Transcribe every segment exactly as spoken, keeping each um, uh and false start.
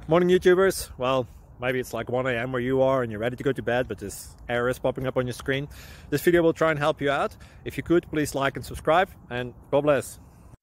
Morning YouTubers. Well, maybe it's like one A M where you are and you're ready to go to bed, but this error is popping up on your screen. This video will try and help you out. If you could, please like and subscribe, and God bless.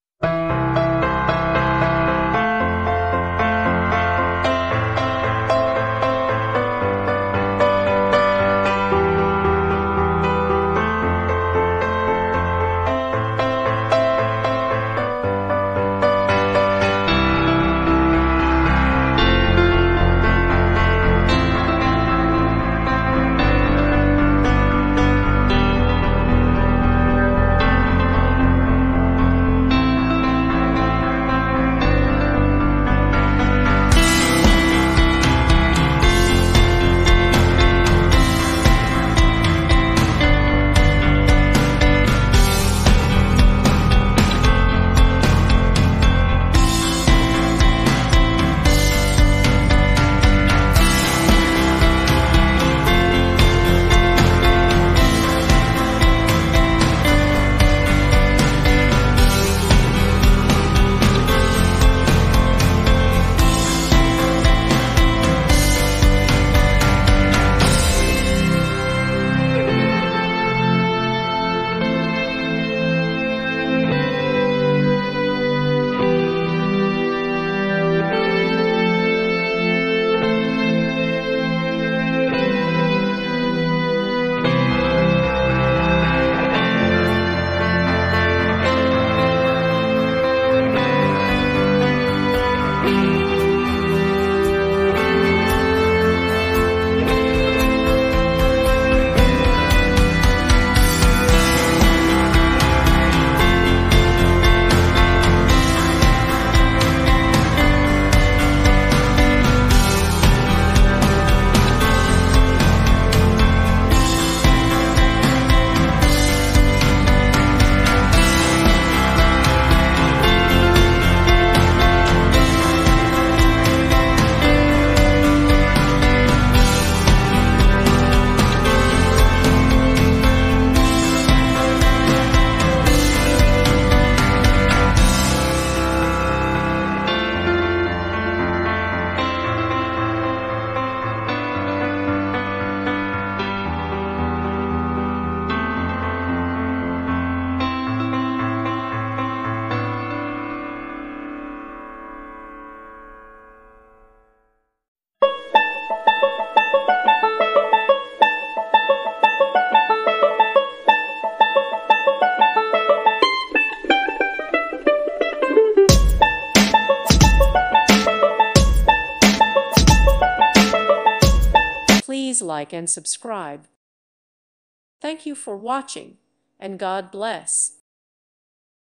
Please like and subscribe. Thank you for watching, and God bless.